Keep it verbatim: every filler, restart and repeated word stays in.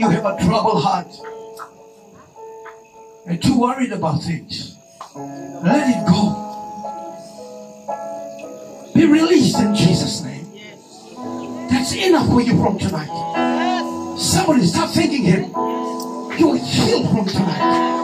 You have a troubled heart. You're too worried about things. Let it go. Be released in Jesus' name. That's enough for you from tonight. Somebody stop thinking Him. You are healed from tonight.